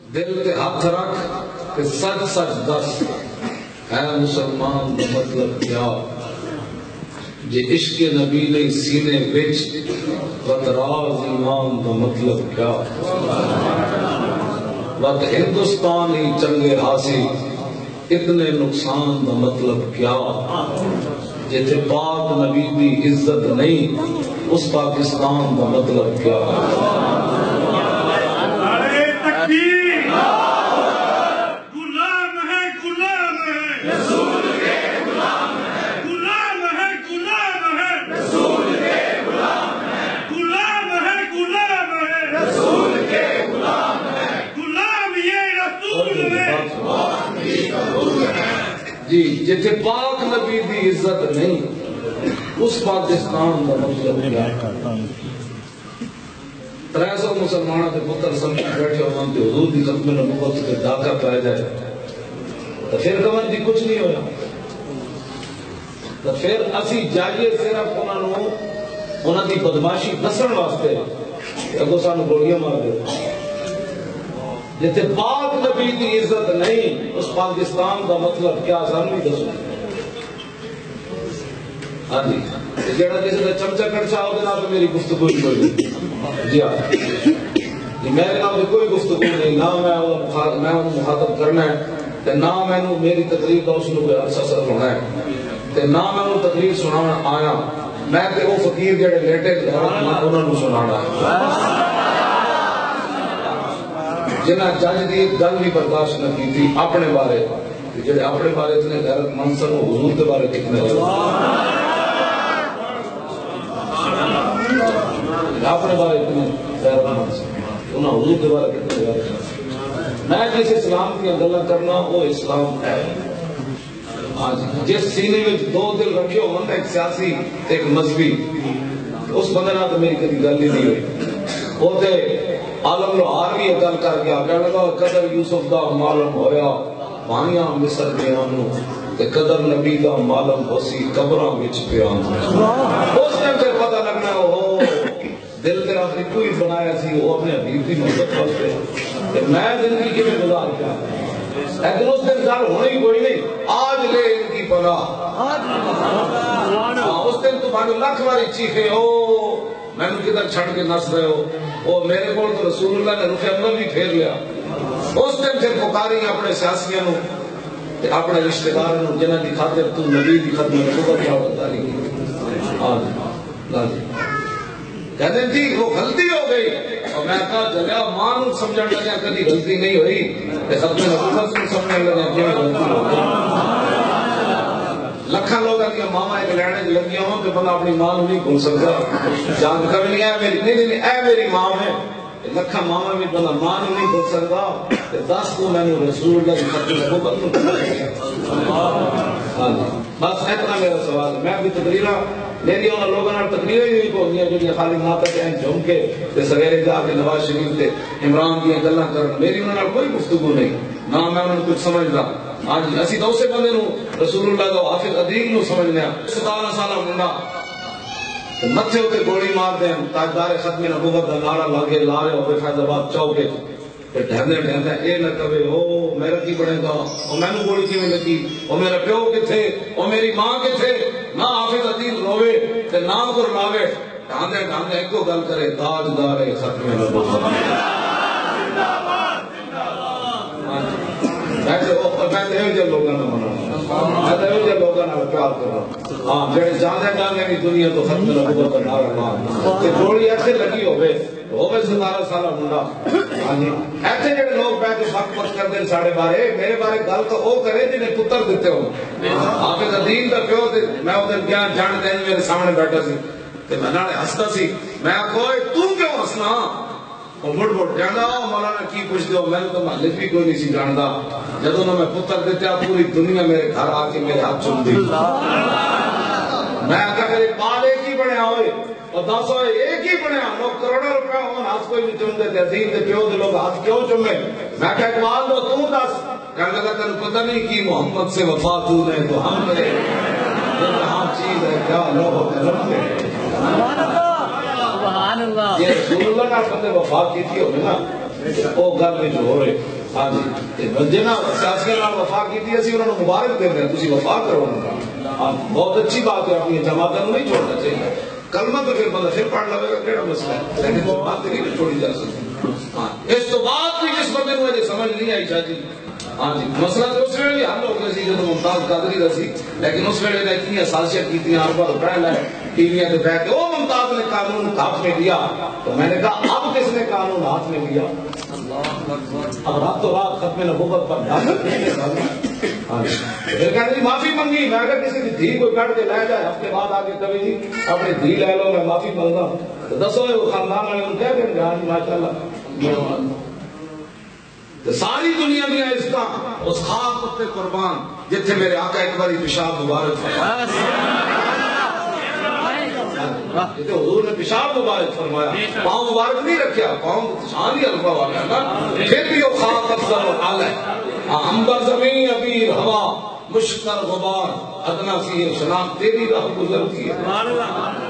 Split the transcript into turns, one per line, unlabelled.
دل تے ہاتھ رکھ کہ سچ سچ دس اے مسلمان دا مطلب کیا جے عشق نبی نے سینے وچ وطراز ایمان دا مطلب کیا وقت ہندوستان ہی چنگے حاصل اتنے نقصان دا مطلب کیا جیتے پاک نبی دی عزت نہیں اس پاکستان دا مطلب کیا جی جیتے پاک نبی دی عزت نہیں اس پاکستان دا مطلب کیا 300 مسلمانوں کے پتر سمجھ بیٹھے ہوئے کہ حضور دی ختم نبوت کے ڈاکہ پہ جائے تو پھر گورنمنٹ دی کچھ نہیں ہویا تو پھر اسی جائیے صرف انہوں دی بدماشی نسن واسطے اگو سانو گولیاں مار دے جیتے پاک نبی دی عزت نہیں اس پاکستان دا مطلب کیا سانو بھی دسو ہاں جی جیڑا جیسے نے چمچہ کڑچا ہو گیا تو میری گفتگو ہی کوئی جی ہاں جی میرے نام میں کوئی گفتگو نہیں نہ میں انہوں مخاطب کرنا ہے نہ میں میری تقریر کا اس نے کوئی عرصہ سر ہونا ہے نہ میں انہوں تقریر سنانا آیا میں تے وہ فقیر جڑے لیٹے انہوں نے سنانا ہے جنہ جج دی گل بھی برداشت نہ کی تھی اپنے بارے جڑے اپنے بارے اتنے غیرت مند سن وہ حضور کے بارے کتنے اپنے بارے اتنے غیرت مند سن انہاں حضور کے بارے کتنے غیرت مند میں جس اسلام کی گلاں کرنا وہ اسلام ہے جس سینے میں دو دل رکھے ہو ایک سیاسی ایک مذہبی اس بندے نہ تو میری کبھی گل ہی نہیں ہوئی وہ تے عالم لوہار بھی گل کر گیا کہنے لگا قدر یوسف دا معلوم ہویا پانیاں مصر بیانو تے قدر نبی دا معلوم ہوسی قبراں وچ بیان اس نے پھر پتہ لگنا ہو دل تیرا کوئی بنایا سی وہ اپنے حبیب کی محبت واسطے تے میں زندگی کے گزار کیا لیکن اس دن گل ہونی کوئی نہیں آج لے ان کی پناہ اس دن تمہارے لاکھ باری چیخے ہو میں نے کدھر چھڑ کے نس رہے ہو وہ میرے کو تو رسول اللہ نے رخ انور بھی پھیر لیا اس دن پھر پکاری اپنے سیاسیوں اپنے رشتہ داروں جنہ کی خاطر تو نبی کی خدمت میں خبر کیا بداری کی کہتے تھی وہ غلطی ہو گئی اور میں کہا جگہ ماں نو سمجھنے لگا کبھی غلطی نہیں ہوئی ختم نبوت کو سمجھنے لگا کہ غلطی ہو گئی لکھاں لوگ کی ماما ایک لینے لگی ہوں کہ بندہ اپنی ماں نہیں بھول سکتا جان کبھی نہیں اے میری نہیں اے میری ماں ہے لکھاں ماما بھی بندہ ماں نہیں بھول سکتا دس کو میں نے رسول اللہ کی خدمت کو بس اتنا میرا سوال ہے میں بھی تقریرا میری انہوں لوگوں نے تقریریں ہی نہیں پہنچیاں جو خالی ناتا کے جھوم کے سویرے جا کے نواز شریف تے عمران کی گلاں کرنا میری انہوں نے کوئی گفتگو نہیں نہ میں انہوں نے کچھ سمجھدا ہاں جی اسی تو اسے بندے نو رسول اللہ دا حافظ عدیق نو سمجھنے 17 سالہ منڈا متھے تے گولی مار دیں تاجدار ختم نبوت دا نعرہ لاگے لا رہے ہو فیض آباد چوکے تے ڈھرنے ڈھرنے اے نہ کہے او میرا کی بنے گا او میں نو گولی کیویں لگی او میرا پیو کتھے او میری ماں کتھے نہ حافظ عدیق روے تے نہ کو لاوے ڈھاندے ڈھاندے ایک کو گل کرے تاجدار ختم نبوت لوگوں نے منا لوگوں نے پیار کرنا ہاں جڑے جانے جانے بھی دنیا تو ختم نبوت کا نعرہ مار گولی ایسے لگی ہوئے 17 سالہ منڈا ایسے جڑے لوگ بیٹھ کے بک بک کرتے ساڑے بارے میرے بارے گل تو وہ کرے جنہیں پتر دیتے ہو حافظ عدیق دا پیو میں ادھر گیا جان دین میرے سامنے بیٹھا سی میں نالے ہستا سی میں کوئی تم کیوں ہسنا وہ مڑ مڑ کہنا مولانا کی پوچھ دو میں تو محلے بھی کوئی نہیں سی جاندا جدوں میں پتر دیتا پوری دنیا میرے گھر آ کے میرے ہاتھ چوم دی میں اگر میرے بال ایک ہی بنیا ہوئے اور 10 ایک ہی بنیا لوگ کروڑوں روپیہ ہون ہاتھ کوئی نہیں چوم دیتے عظیم دے پیو دے لوگ ہاتھ کیوں چومے میں کہا اقبال دو تم دس کہنے لگا تن پتہ نہیں کی محمد سے وفا تو نے تو ہم کرے یہ کہاں چیز ہے کیا لوگ کرم دے سبحان اللہ یہ رسول اللہ کا بندے وفا کی تھی ہوگی نا وہ گل میں جو ہو رہے ہاں جی جنہاں سیاسیوں نال وفا کیتی اسی انہاں نوں مبارک دیندے ہیں تسی وفا کرو ہاں بہت اچھی بات ہے اپنی جماعتوں کو نہیں چھوڑنا چاہیے کلمہ تو پھر بندہ پھر پڑھ لے گا کیڑا مسئلہ ہے لیکن جماعت نہیں چھوڑی جا سکتی ہاں اس تو بعد بھی جس بندے کو یہ سمجھ نہیں آئی شاہ جی ہاں جی مسئلہ تو اس ویلے حل ہو گیا سی جدوں ممتاز قادری دا سی لیکن اس ویلے نے اتنی سازشیں کیتیاں ارباں روپے لائے ٹی وی پہ بیٹھ کے وہ ممتاز نے قانون ہاتھ میں لیا تو میں نے کہا اب کس نے قانون ہاتھ میں لیا اب راتوں رات ختم نبوت پر ڈال پھر کہتے جی معافی منگی میں اگر کسی کی دھی کوئی کٹ کے لے جائے ہفتے بعد آ کے کبھی جی اپنی دھی لے لو میں معافی مانگا تو دسو وہ خاندان والے ان کہہ دیں گے ہاں جی ماشاء اللہ ساری دنیا میں اس کا اس خاک پتے قربان جتھے میرے آقا ایک باری پیشاب مبارک فرمایا جتھے حضور نے پیشاب مبارک فرمایا پاؤں مبارک نہیں رکھیا پاؤں شان ہی الفا والا ہے پھر بھی وہ خاک افضل و اعلی عنبر زمین ابیر ہوا مشکر غبار ادنا سی شناخت تیری راہ گزرتی ہے